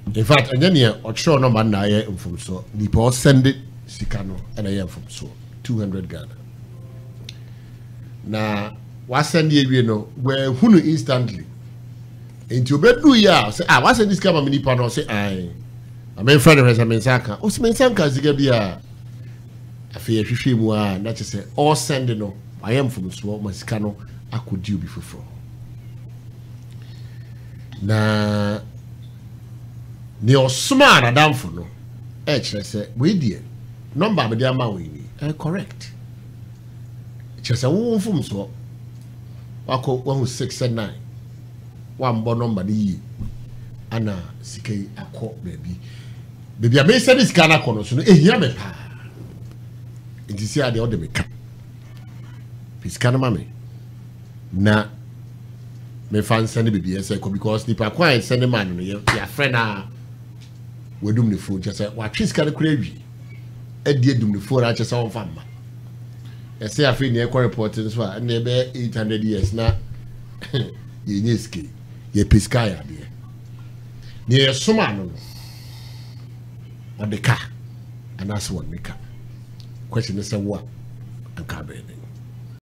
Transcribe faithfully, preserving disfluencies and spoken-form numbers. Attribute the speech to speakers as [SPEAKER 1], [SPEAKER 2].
[SPEAKER 1] In fact, and then here, or show no man na from so the poor send it Sikano and I am from so two hundred Ghana. Now, what send you know where who instantly into bed do ya say, I was in this camera mini panel say, I I'm in front of us. I'm in Saka. Oh, some Sanka Zigabia. I fear she more not to say, all sending no. I am from small Mascano. I could do before. Na near smart Adam for no. H, I said, we dear. Number with their man, we correct. Just a woman from so. I call one who's six and nine. One bon number the Anna Sike a court baby. Baby, I may say this Ghana corner soon. Eh, yeah, me pa. It is here the other me cap. Peace, can mammy. Na me fan send the baby, because the quiet send the man, your friend, ah, we do the food. Just say, what she's kind of crazy. A dear do the food, I just saw from. I say, I feel near core reporting as well, and they be eight hundred years now. You need ski, ye Piscaya, dear. Near Sumano. On the car, and that's what we car. Question is a what and car building.